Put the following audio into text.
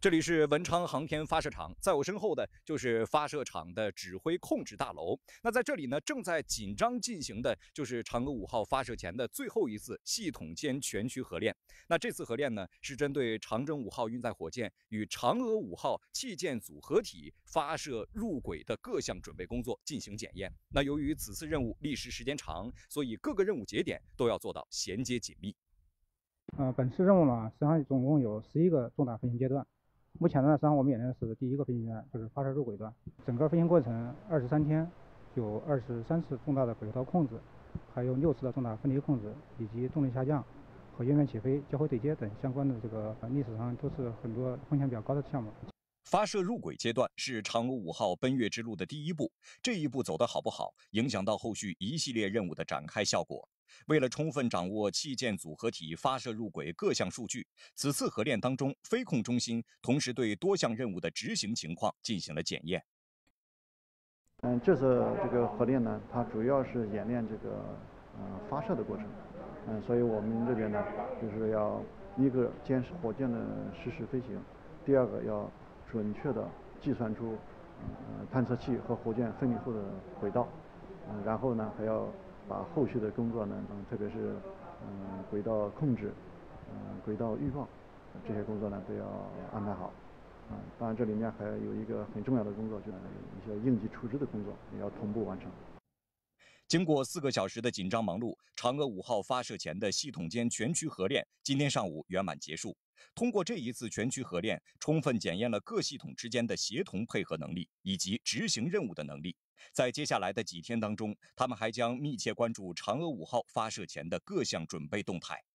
这里是文昌航天发射场，在我身后的就是发射场的指挥控制大楼。那在这里呢，正在紧张进行的就是嫦娥5号发射前的最后一次系统间全区合练。那这次合练呢，是针对长征5号运载火箭与嫦娥5号器件组合体发射入轨的各项准备工作进行检验。那由于此次任务历时时间长，所以各个任务节点都要做到衔接紧密。 本次任务呢，实际上总共有11个重大飞行阶段。目前呢，实际上我们演练的是第一个飞行阶段，就是发射入轨段。整个飞行过程23天，有23次重大的轨道控制，还有6次的重大分离控制，以及动力下降和月面起飞、交会对接等相关的历史上都是很多风险比较高的项目。 发射入轨阶段是嫦娥5号奔月之路的第一步，这一步走得好不好，影响到后续一系列任务的展开效果。为了充分掌握器件组合体发射入轨各项数据，此次合练当中，飞控中心同时对多项任务的执行情况进行了检验。 这次这个合练呢，它主要是演练发射的过程。所以我们这边呢，就是要一个监视火箭的实时飞行，第二个要准确的计算出探测器和火箭分离后的轨道，然后呢还要把后续的工作呢，特别是轨道控制、轨道预报这些工作呢都要安排好。当然这里面还有一个很重要的工作，就是一些应急处置的工作也要同步完成。 经过4个小时的紧张忙碌，嫦娥5号发射前的系统间全区合练今天上午圆满结束。通过这一次全区合练，充分检验了各系统之间的协同配合能力以及执行任务的能力。在接下来的几天当中，他们还将密切关注嫦娥5号发射前的各项准备动态。